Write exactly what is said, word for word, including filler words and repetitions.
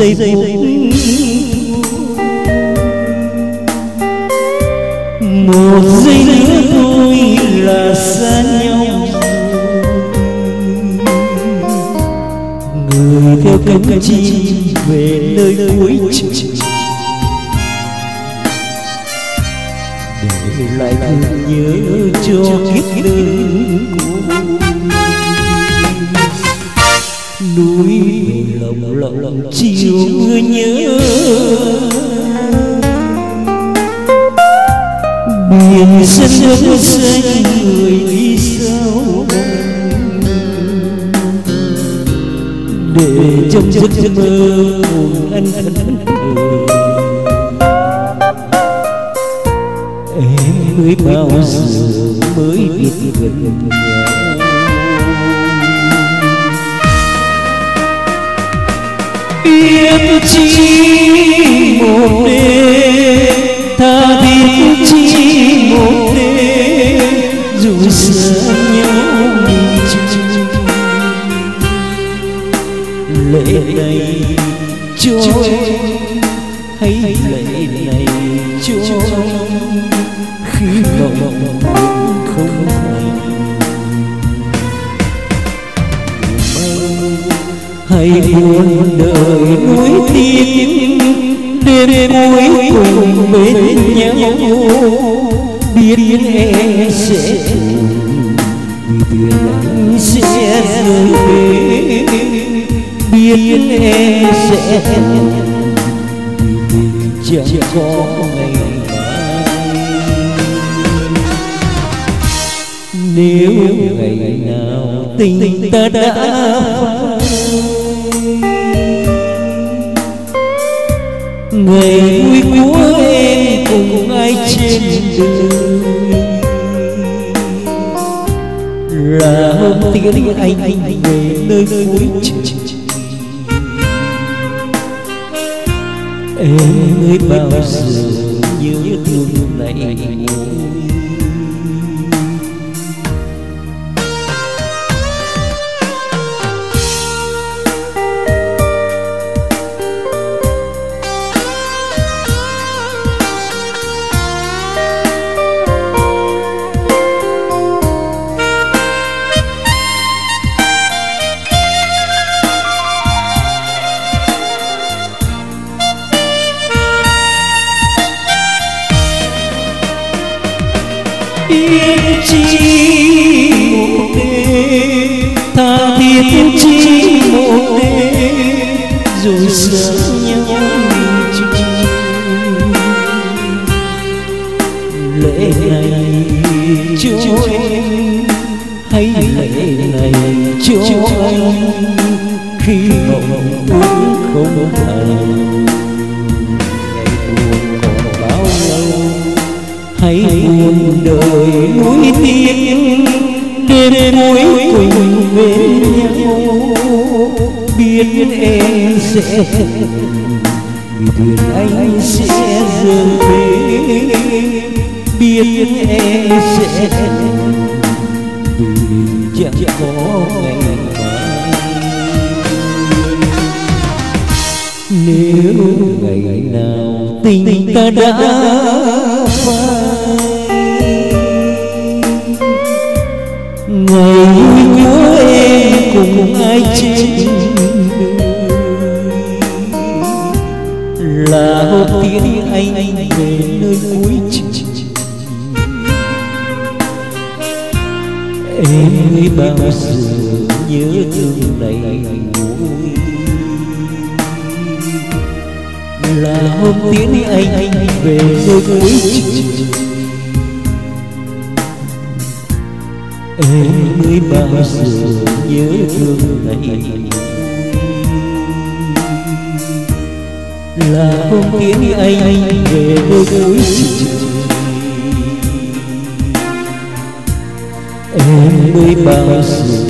giây phút một giây nữa thôi là xa nhau, người theo cánh chim về nơi cuối trời để lại thương nhớ cho kiếp đơn côi. Núi lòng lòng chiều mưa nhớ, biển sân nước xanh người đi sao để trong giấc mơ buồn anh thân em mới bao giờ mới biết gần nhau. Biết chỉ một đêm tha thiết chỉ một đêm dù xa nhau mình chung lệ này cho em hay lệ này cho khi mộng không hay hay buồn đời nuối tiếc đêm cuối cùng bên nhau biết em sẽ vì tuyệt anh sẽ rời về biết em sẽ vì mình chẳng có ngày mai. Nếu ngày nào tình ta đã phai, ngày vui của em cùng ai trên đời là hôm tiễn anh anh về nơi cuối trời em mới bao giờ nhớ thương này. Biết chỉ một đêm tha thiết chỉ một đêm rồi xa nhau chung lệ này cho em hay lệ này cho anh khi mộng ước không thành hay buồn đời nuối tiếc đêm cuối cùng bên nhau biết em sẽ vì thuyền anh sẽ rời về biết em sẽ vì mình chẳng có ngày mai. Nếu ngày nào tình ta đã phai, ngày vui của em cùng ai trên đời là hôm tiễn anh về nơi cuối trời em mới bao giờ nhớ thương này nguôi là hôm tiễn anh về nơi cuối trời em mới bao giờ nhớ thương này là hôm tiễn anh về nơi cuối trời em mới bao giờ